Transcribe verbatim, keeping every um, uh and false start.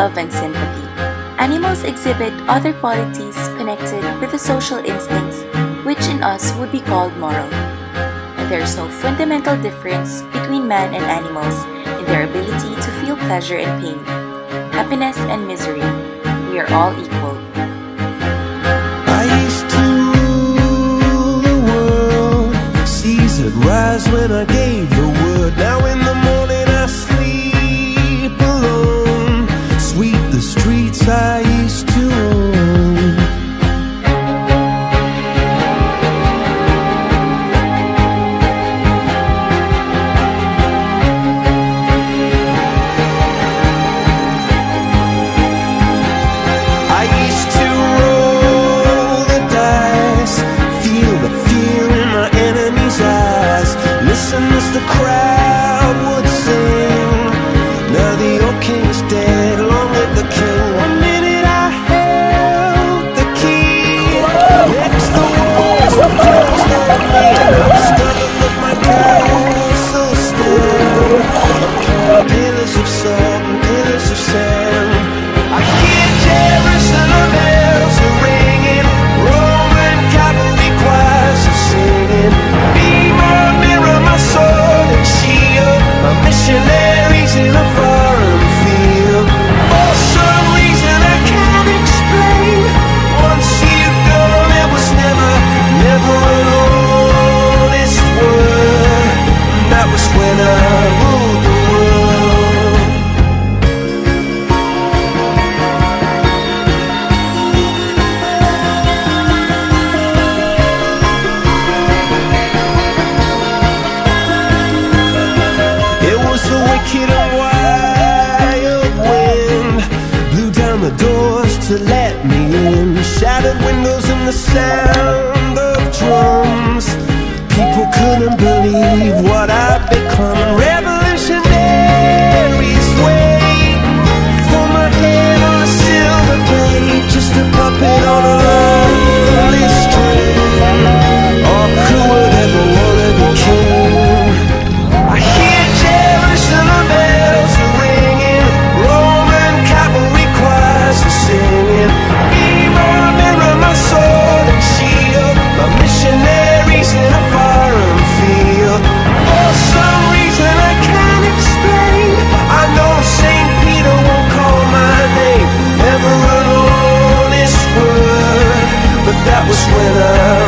love and sympathy. Animals exhibit other qualities connected with the social instincts, which in us would be called moral. There is no fundamental difference between man and animals in their ability to feel pleasure and pain, happiness and misery. We are all equal. I used to rule the world. Seas would rise when I gave the word. Now in the morning I sleep alone. Sweep the streets I used to own. As the crowd would sing, now the old king's dead, long live the king. One minute I held the key, next the walls were closed on me. I was stubborn but my pride was so still. Pillars of salt and pillars of sand. I hear Jerusalem bells are ringing, Roman cavalry choirs are singing. Be my mirror, my sword and shield, my missionaries in a foreign field. For some reason I can't explain, once you've gone it was never, never an honest word. And that was when I ruled the world. It was the wicked and wild wind, blew down the doors to let me in. Shattered windows and the sound of drums. People couldn't believe what I'd become. Revolutionaries wait for my head on a silver blade, just a puppet on a lonely string. Oh, who would ever wanna be king? I hear Jerusalem bells are ringing, Roman cavalry choirs are singing. Be my mirror, my sword and shield, my missionaries in a foreign field. For some reason I can't explain, I know Saint Peter won't call my name, never an honest word. But that was when I